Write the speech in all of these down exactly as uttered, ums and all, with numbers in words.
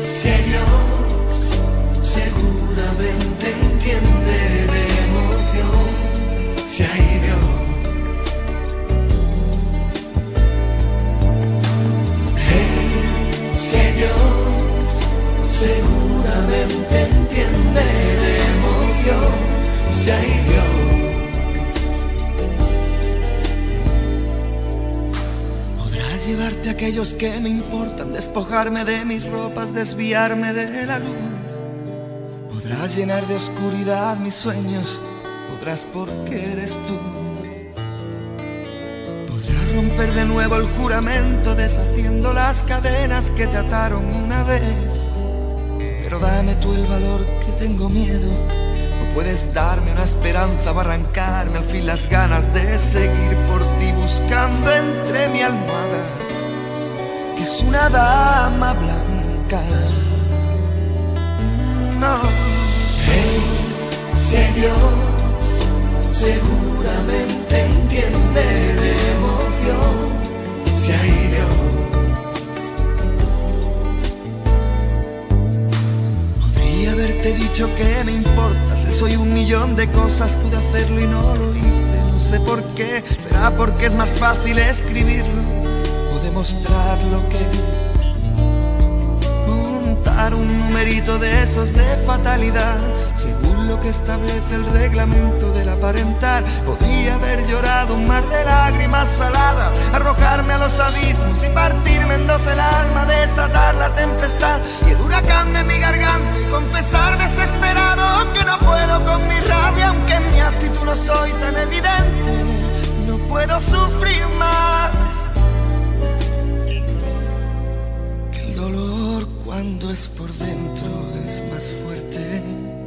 Si hay Dios, seguramente entiende de emoción. Si hay Dios, hey, si hay Dios, seguramente entiende de emoción. Si hay Dios, podrás llevarte a aquellos que me importan, despojarme de mis ropas, desviarme de la luz. Podrás llenar de oscuridad mis sueños, podrás porque eres tú. Podrás romper de nuevo el juramento, deshaciendo las cadenas que te ataron una vez. Pero dame tú el valor, que tengo miedo. O puedes darme una esperanza o arrancarme al fin las ganas de seguir por ti, buscando entre mi almohada, que es una dama blanca. No. Hey, si hay Dios, seguramente entiende de emoción. Si hay Dios, podría haberte dicho que me importas, soy un millón de cosas, pude hacerlo y no lo hice. No sé por qué, será porque es más fácil escribirlo o demostrar lo que montar un numerito de esos de fatalidad, según lo que establece el reglamento del aparentar. Podría haber llorado un mar de lágrimas saladas, arrojarme a los abismos y partirme en dos el alma, desatar la tempestad y el huracán de mi garganta y confesar desesperado que no puedo con mi rabia, aunque en mi actitud no soy tan evidente. No puedo sufrir más, que el dolor cuando es por dentro es más fuerte.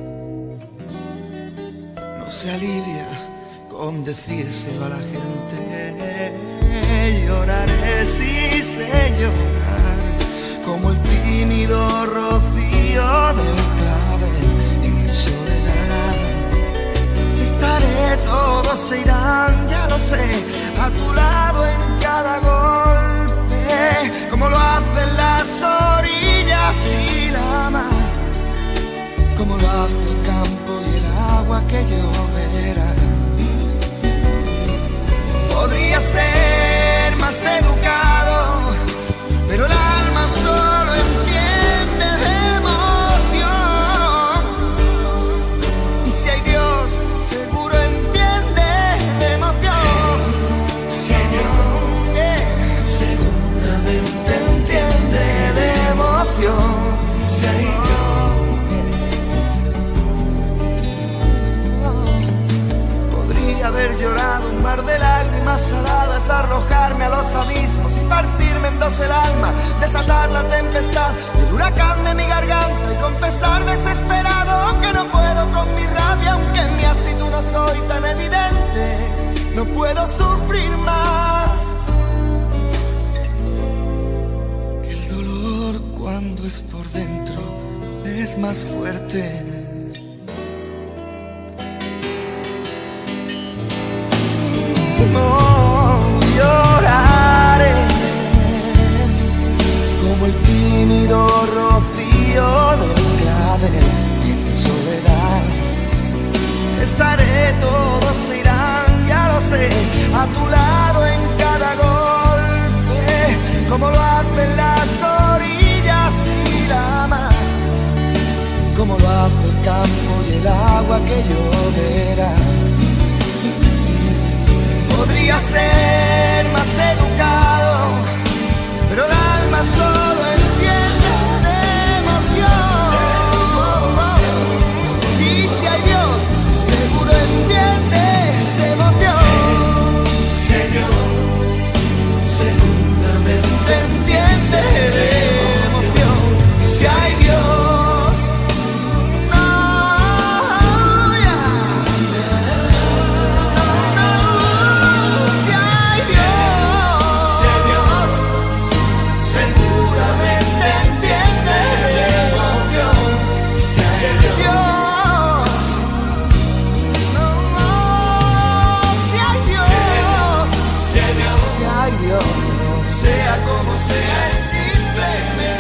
No se alivia con decírselo a la gente. Lloraré, sí sé llorar, como el tímido rocío del clavel en mi soledad. Estaré, todos se irán, ya lo sé, a tu lado en cada golpe, como lo hacen las orillas y la mar, como lo hace el campo y el agua que lloverá. Podría ser más educado, pero el alma solo entiende de emoción. Y si hay Dios, seguro entiende de emoción. Si hay Dios, yeah, seguramente entiende de emoción. Si hay Dios, podría haber llorado un mar de lágrimas saladas, arrojarme a los abismos y partirme en dos el alma, desatar la tempestad, el huracán de mi garganta y confesar desesperado que no puedo con mi rabia, aunque en mi actitud no soy tan evidente. No puedo sufrir más, que el dolor cuando es por dentro es más fuerte. No lloraré como el tímido rocío del clavel en soledad. Estaré, todos se irán, ya lo sé, a tu lado en cada golpe, como lo hacen las orillas y la mar, como lo hace el campo y el agua que lloverá. Podría ser más educado, pero el alma solo entiende de emoción. Y si hay Dios, seguro entiende de emoción. Si hay Dios, seguramente entiende de emoción. Si hay Dios, no, yeah. Si hay Dios, si hay Dios, seguramente entiende de emoción. Si hay Dios, no, si hay Dios, si hay Dios, sea como sea, es simplemente